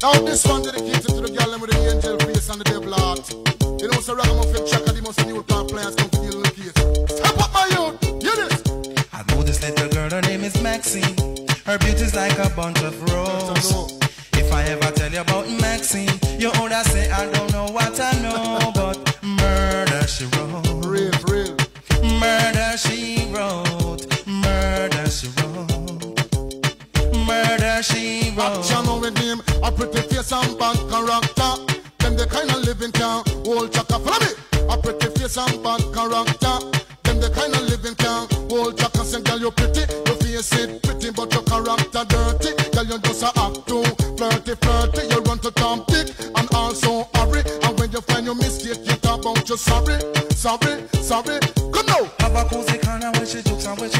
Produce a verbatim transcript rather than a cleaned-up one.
Now this one dedicated to the girl with the angel face and the devil heart. You know, so Ragamuffin Chaka, the most new part players come to deal with the case. Step up my youth, hear this. I know this little girl, her name is Maxine. Her beauty's like a bunch of roses. If I ever tell you about Maxine, you older say I don't know what I know, but murder she wrote. Real, real. Murder she wrote. Murder she wrote. Murder she wrote. Action with him, a pretty face and bad character. Them the kind of living can hold Chaka. Follow me. A pretty face and bad character. Them the kind of living can hold Chaka. Say, girl, you pretty, your face it pretty, but your character dirty. Girl, you just a act too flirty, flirty. You run to Tom Dick and also hurry. And when you find your mistake, you talk about you sorry, sorry, sorry. Good now. Have a cozy kind of when she jokes and when she